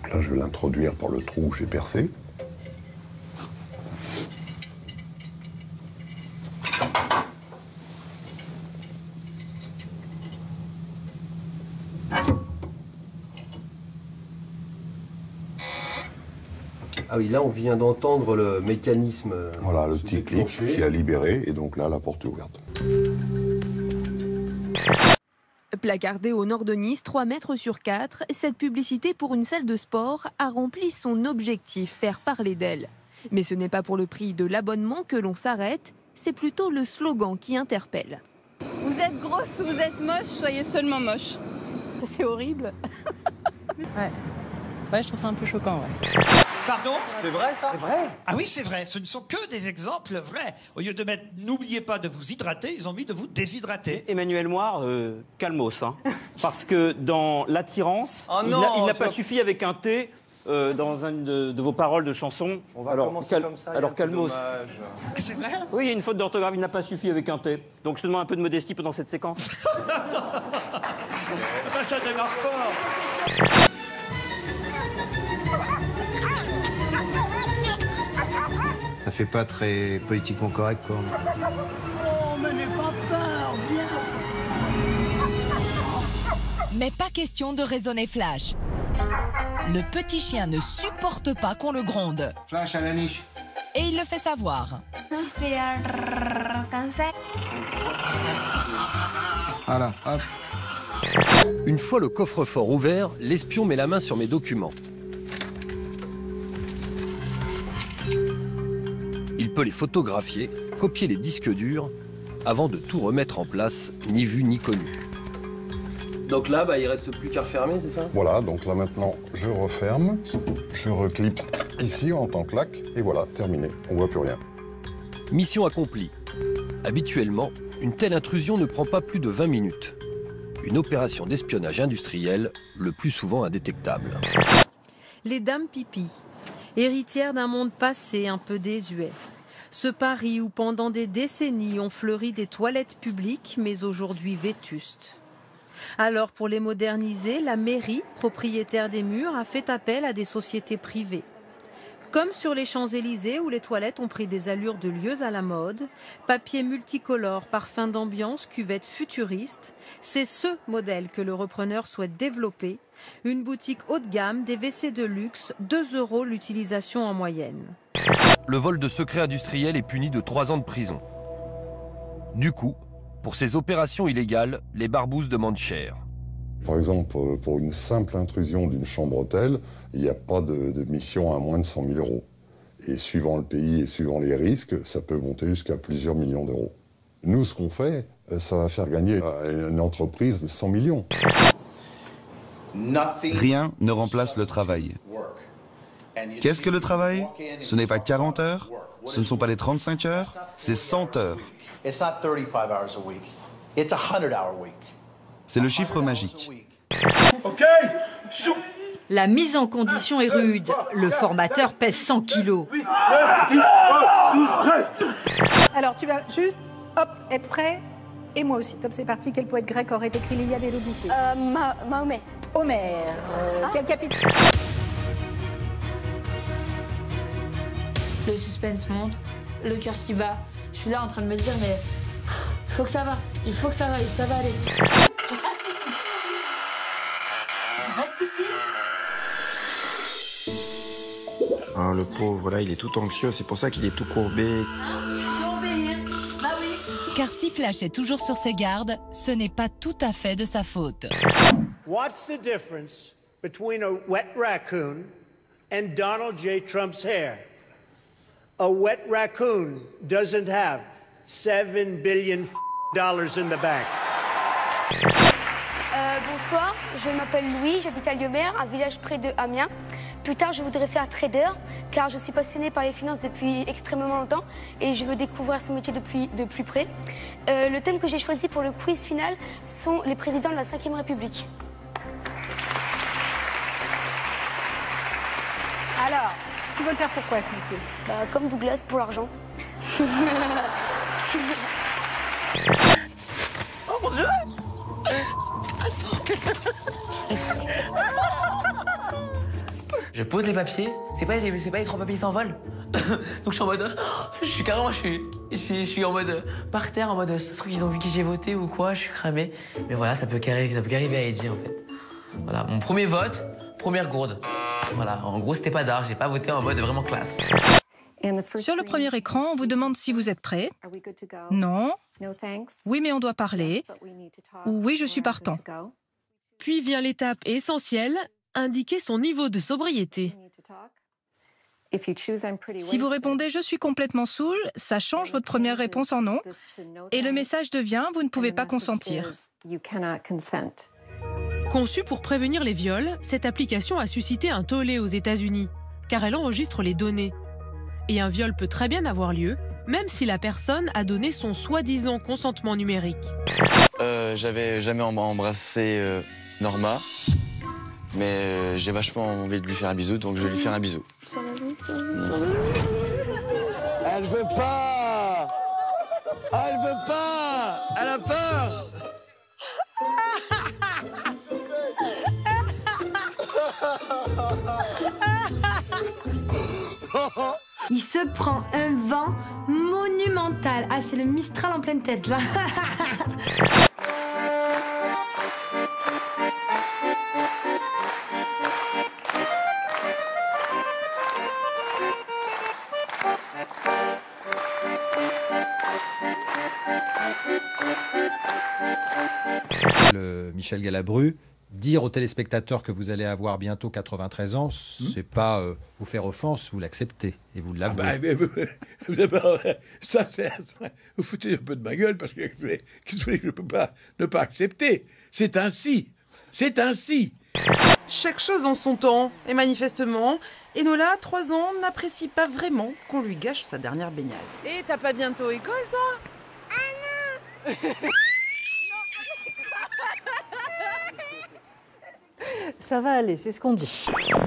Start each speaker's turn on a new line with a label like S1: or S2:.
S1: Donc là, je vais l'introduire par le trou que j'ai percé.
S2: Ah oui, là on vient d'entendre le mécanisme.
S1: Voilà, le petit clic qui a libéré, et donc là, la porte est ouverte.
S3: Placardée au nord de Nice, 3 mètres sur 4, cette publicité pour une salle de sport a rempli son objectif, faire parler d'elle. Mais ce n'est pas pour le prix de l'abonnement que l'on s'arrête, c'est plutôt le slogan qui interpelle.
S4: Vous êtes grosse, vous êtes moche, soyez seulement moche.
S5: C'est horrible.
S4: Ouais, je trouve ça un peu choquant, ouais.
S6: Pardon?
S7: C'est vrai ça?
S6: C'est vrai. Ah oui, c'est vrai. Ce ne sont que des exemples vrais. Au lieu de mettre « n'oubliez pas de vous hydrater », ils ont mis de vous déshydrater.
S7: Emmanuel Moir, calmos. Hein. Parce que dans l'attirance,
S8: Oh
S7: il n'a pas suffi avec un T dans une de vos paroles de chanson.
S8: On va commencer comme ça.
S7: Alors calmos.
S6: C'est vrai?
S7: Oui, il y a une faute d'orthographe, il n'a pas suffi avec un T. Donc je te demande un peu de modestie pendant cette séquence.
S6: Ben, ça démarre fort.
S9: Ça fait pas très politiquement correct, quoi.
S4: Oh, mais n'aie pas peur, viens.
S10: Mais pas question de raisonner Flash. Le petit chien ne supporte pas qu'on le gronde.
S9: Flash à la niche.
S10: Et il le fait savoir.
S11: Je fais comme ça.
S9: Voilà, hop.
S2: Une fois le coffre-fort ouvert, l'espion met la main sur mes documents. Il peut les photographier, copier les disques durs, avant de tout remettre en place, ni vu ni connu. Donc là, il reste plus qu'à refermer, c'est ça?
S1: Voilà, donc là maintenant, je referme, je reclipe ici en tant que lac, et voilà, terminé, on voit plus rien.
S2: Mission accomplie. Habituellement, une telle intrusion ne prend pas plus de 20 minutes. Une opération d'espionnage industriel, le plus souvent indétectable.
S5: Les dames pipi, héritières d'un monde passé un peu désuet. Ce Paris où pendant des décennies ont fleuri des toilettes publiques, mais aujourd'hui vétustes. Alors pour les moderniser, la mairie, propriétaire des murs, a fait appel à des sociétés privées. Comme sur les Champs-Élysées où les toilettes ont pris des allures de lieux à la mode, papier multicolore, parfums d'ambiance, cuvettes futuristes, c'est ce modèle que le repreneur souhaite développer. Une boutique haut de gamme, des WC de luxe, 2 € l'utilisation en moyenne.
S2: Le vol de secrets industriels est puni de 3 ans de prison. Du coup, pour ces opérations illégales, les barbouzes demandent cher.
S1: Par exemple, pour une simple intrusion d'une chambre hôtel, il n'y a pas de mission à moins de 100 000 €. Et suivant le pays et suivant les risques, ça peut monter jusqu'à plusieurs millions d'euros. Nous, ce qu'on fait, ça va faire gagner à une entreprise 100 millions.
S9: Rien ne remplace le travail. Qu'est-ce que le travail? Ce n'est pas 40 heures, ce ne sont pas les 35 heures, c'est 100 heures. C'est le chiffre magique.
S5: La mise en condition est rude. Le formateur pèse 100 kilos.
S12: Alors tu vas juste, hop, être prêt. Et moi aussi. Top, c'est parti. Quel poète grec aurait écrit l'Iliade et l'Odyssée?
S11: Mahomet.
S12: Homère. Quel capitaine?
S13: Le suspense monte, le cœur qui bat. Je suis là en train de me dire, mais il faut que ça va, il faut que ça va aller.
S11: Tu restes ici. Tu restes ici.
S9: Ah, le pauvre, là, il est tout anxieux, c'est pour ça qu'il est tout courbé.
S11: Bah oui.
S10: Car si Flash est toujours sur ses gardes, ce n'est pas tout à fait de sa faute.
S14: What's the difference between a wet raccoon and Donald J. Trump's hair? A wet raccoon doesn't have $7 billion in the bank.
S11: Bonsoir, je m'appelle Louis, j'habite à Lyomer, un village près de Amiens. Plus tard, je voudrais faire trader, car je suis passionnée par les finances depuis extrêmement longtemps et je veux découvrir ce métier de plus près. Le thème que j'ai choisi pour le quiz final sont les présidents de la Ve République.
S12: Alors, tu veux le faire pourquoi ce métier?
S11: Comme Douglas, pour l'argent.
S4: Oh mon Dieu!
S8: je pose les papiers, c'est pas les 3 papiers qui s'envolent. Donc je suis en mode, je suis en mode par terre, en mode, ça se trouve qu'ils ont vu qui j'ai voté ou quoi, je suis cramé. Mais voilà, ça peut qu'arriver à Eddie en fait. Voilà, mon premier vote, première gourde. Voilà, en gros c'était pas d'art, j'ai pas voté en mode vraiment classe.
S15: Sur le premier écran, on vous demande si vous êtes prêt. Non. Oui, mais on doit parler. Ou oui, je suis partant.
S16: Puis vient l'étape essentielle, indiquer son niveau de sobriété.
S15: Si vous répondez « je suis complètement saoul », ça change votre première réponse en non. Et le message devient « vous ne pouvez pas consentir ».
S16: Conçue pour prévenir les viols, cette application a suscité un tollé aux États-Unis, car elle enregistre les données. Et un viol peut très bien avoir lieu, même si la personne a donné son soi-disant consentement numérique.
S17: J'avais jamais embrassé Norma, mais j'ai vachement envie de lui faire un bisou, donc je vais lui faire un bisou. Elle veut pas! Elle veut pas! Elle a peur!
S18: Il se prend un vent monumental. Ah, c'est le Mistral en pleine tête, là.
S19: Michel Galabru, dire aux téléspectateurs que vous allez avoir bientôt 93 ans, c'est pas vous faire offense, vous l'acceptez et vous l'avouez.
S20: Ça, c'est... Vous foutez un peu de ma gueule parce que je ne peux pas ne pas accepter. C'est ainsi. C'est ainsi.
S21: Chaque chose en son temps, et manifestement, Enola, 3 ans, n'apprécie pas vraiment qu'on lui gâche sa dernière baignade.
S5: Et t'as pas bientôt école, toi?
S21: Ah non.
S22: Ça va aller, c'est ce qu'on dit.